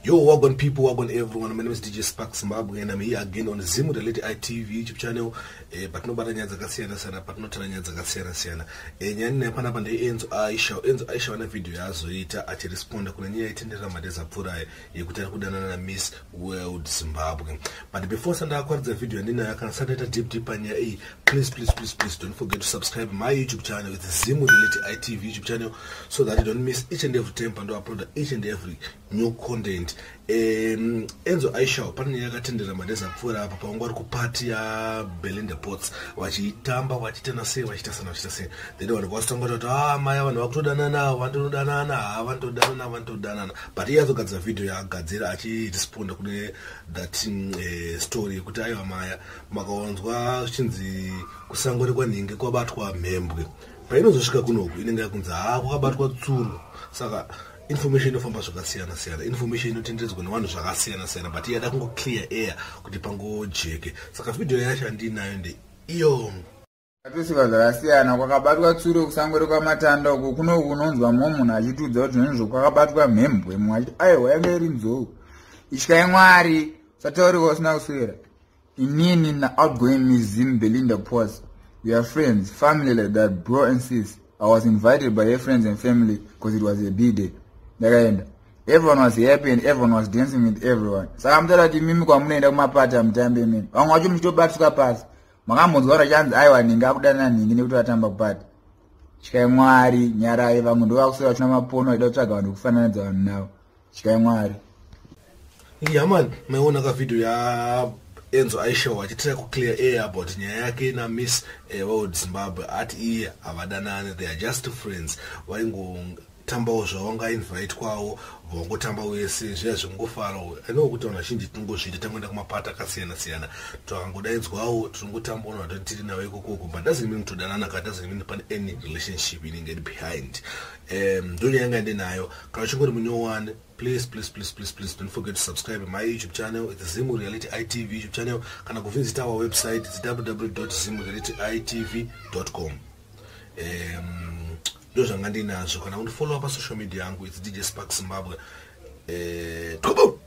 Yo, welcome people, welcome everyone. My name is DJ Spark Zimbabwe and I'm here again on Zimu Reality ITV YouTube channel. But no bada nyanza kasiyana sana, but no tana nyanza kasiyana sana. Nyani pana pande Enzo Aisha wana video yazo ita ati responda kuna nyia itendera madeza pura yekutana kudana na Miss World Zimbabwe. But before sanda kwanza video nina yakana sanda ita deep anya please don't forget to subscribe my YouTube channel. It's Zimu Reality ITV YouTube channel so that you don't miss each and every time and upload each and every new content. Enzo Aisha pani yakatendera madeza pura apa pangwari kupati ya Belinda Potts wachitamba wachitana sei wachita sana they don't want to talk about maya vanhu vakutodanana vantodanana but iye azogadzira video yaagadzira achiresponda kune that story yekuti aiwa maya makawanzwa chinzi kusangori kwanhingi kwabatwa mhembwe painozosvika kunoku inenge yakunzi kwakabatwa tsuro saka information inofamba zvakasiyana information inotenderedzwa nevanhu zvakasiyana but yada kungo clear air kuti pangojeke saka video yacho ndinayo iyo atusiva zvakasiyana kwakabatwa tsuro kusangori kwamatanda uko kuno kunonzwa mumwe munhu achitudza kuti zvinhu kwakabatwa mhembwe mumwe achiti aiwa yange iri nzou ityai mwari usataurika usina kuswera inini na-outgoing museum Belinda Potts, we are friends, family like that, bro and sis. I was invited by her friends and family because it was a b-day. Everyone was happy and everyone was dancing with everyone. Saka mutara kuti mimi kwamunoenda kumapati amutambe mimi vamwe vacho muchitobatsika pasi makambonzwa kuti chanzi aiwa nhingi akudana nhingi nekuti vatamba kupati tyai mwari nyarai vamwe ndovakusora vachina mapono vaida kutsvaga vanhu kufananidza vanhu navo tyai mwari man maiona ka video ya Enzo Aisha wachitira ku clear air about nyaya yake na Miss World Zimbabwe ati iye avadanane, they are just friends vaingotambawo zvavanga invite kwawo vangotamba wese zviya zvingofara kuti vanhu vazhinji tingozvita tangoenda kumapata akasiyana twakangodaidzwawo tingotambawo vatoti tiri nawo ikokoko but doesn't mean todanana ka doesn't mean pane any relationship inenge iri behind ndonyaya yanga ndinayo kana uchingori munyowani please don't forget to subscribe my YouTube channel. It's Zimu Reality ITV YouTube channel. Kana kuvisit our website, it's www.zimurealityitv.com. Those are ngandi nazo. Kana unfollow up on social media yangu, it's DJ Spark Zimbabwe.